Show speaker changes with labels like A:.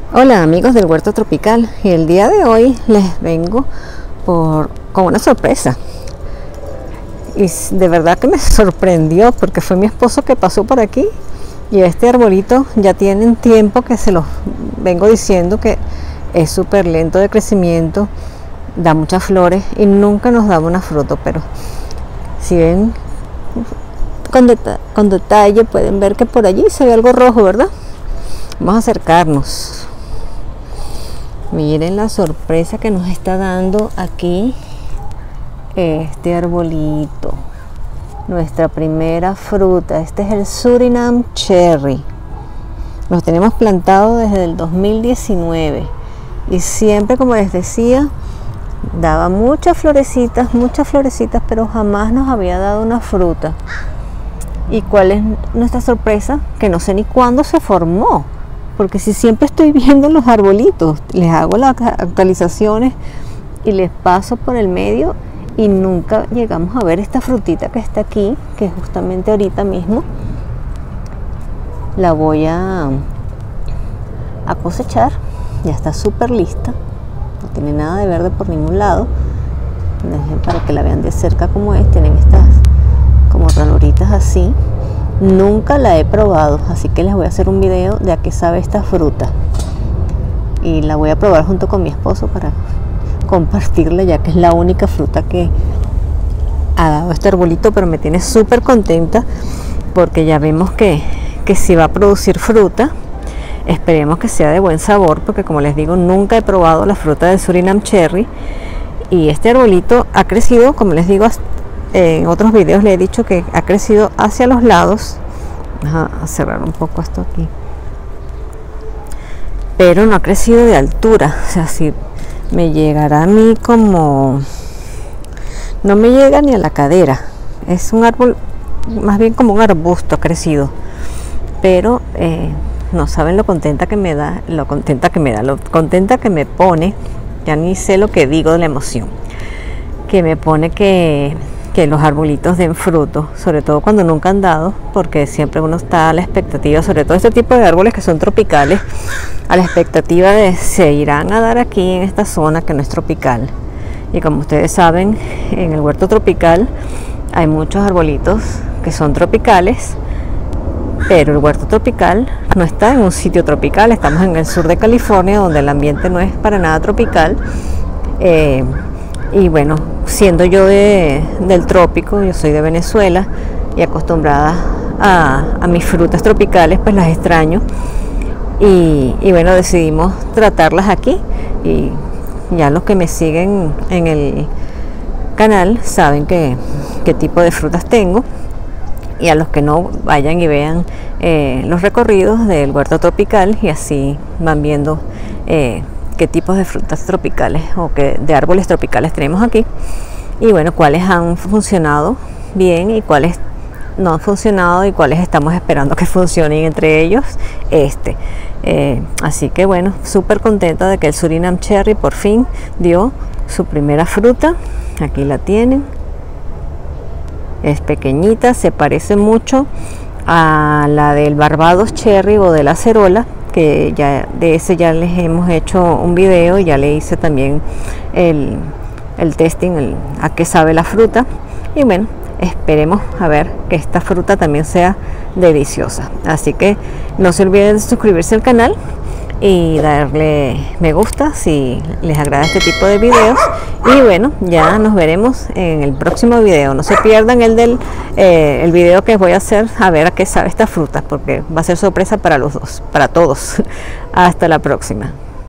A: Hola amigos del Huerto Tropical, y el día de hoy les vengo con una sorpresa. Y de verdad que me sorprendió porque fue mi esposo que pasó por aquí, y este arbolito ya tienen tiempo que se los vengo diciendo que es súper lento de crecimiento, da muchas flores y nunca nos daba una fruta, pero si ven con detalle pueden ver que por allí se ve algo rojo, ¿verdad? Vamos a acercarnos. Miren la sorpresa que nos está dando aquí este arbolito, nuestra primera fruta. Este es el Suriname Cherry. Los tenemos plantados desde el 2019 y siempre, como les decía, daba muchas florecitas, pero jamás nos había dado una fruta. ¿Y cuál es nuestra sorpresa? Que no sé ni cuándo se formó, porque si siempre estoy viendo los arbolitos, les hago las actualizaciones y les paso por el medio y nunca llegamos a ver esta frutita que está aquí, que justamente ahorita mismo la voy a cosechar. Ya está súper lista, no tiene nada de verde por ningún lado. Dejen para que la vean de cerca como es. Tienen estas como ranuritas así. Nunca la he probado, así que les voy a hacer un video de a qué sabe esta fruta y la voy a probar junto con mi esposo para compartirla, ya que es la única fruta que ha dado este arbolito. Pero me tiene súper contenta porque ya vemos que sí va a producir fruta. Esperemos que sea de buen sabor, porque como les digo, nunca he probado la fruta del Suriname Cherry. Y este arbolito ha crecido, como les digo, en otros videos le he dicho que ha crecido hacia los lados. A cerrar un poco esto aquí, pero no ha crecido de altura. O sea, si me llegará a mí como, no me llega ni a la cadera. Es un árbol más bien como un arbusto, ha crecido, pero no saben lo contenta que me da, lo contenta que me pone. Ya ni sé lo que digo de la emoción que me pone que los arbolitos den fruto, sobre todo cuando nunca han dado, porque siempre uno está a la expectativa, sobre todo este tipo de árboles que son tropicales, a la expectativa de se irán a dar aquí en esta zona que no es tropical. Y como ustedes saben, en el huerto tropical hay muchos arbolitos que son tropicales, pero el huerto tropical no está en un sitio tropical. Estamos en el sur de California, donde el ambiente no es para nada tropical. Y bueno, siendo yo del trópico, yo soy de Venezuela y acostumbrada a mis frutas tropicales, pues las extraño. Y bueno, decidimos tratarlas aquí. Y ya los que me siguen en el canal saben qué tipo de frutas tengo. Y a los que no, vayan y vean los recorridos del huerto tropical y así van viendo qué tipos de frutas tropicales o de árboles tropicales tenemos aquí, y bueno, cuáles han funcionado bien y cuáles no han funcionado y cuáles estamos esperando que funcionen, entre ellos así que bueno, súper contenta de que el Suriname Cherry por fin dio su primera fruta. Aquí la tienen, es pequeñita, se parece mucho a la del Barbados Cherry o de la acerola, que ya de ese ya les hemos hecho un video y ya le hice también el testing, a qué sabe la fruta. Y bueno, esperemos a ver que esta fruta también sea deliciosa. Así que no se olviden de suscribirse al canal y darle me gusta si les agrada este tipo de videos. Y bueno, ya nos veremos en el próximo video. No se pierdan el video que voy a hacer a ver a qué sabe esta fruta, porque va a ser sorpresa para los dos, para todos. Hasta la próxima.